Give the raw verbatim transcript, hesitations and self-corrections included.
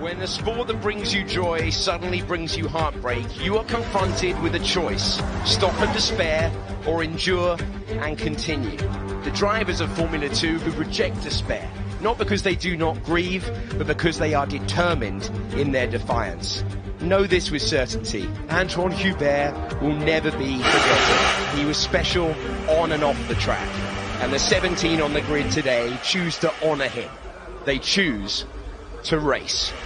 When the sport that brings you joy suddenly brings you heartbreak, you are confronted with a choice: stop and despair, or endure and continue. The drivers of Formula Two who reject despair, not because they do not grieve, but because they are determined in their defiance. Know this with certainty: Anthoine Hubert will never be forgotten. He was special on and off the track, and the seventeen on the grid today choose to honour him. They choose to race.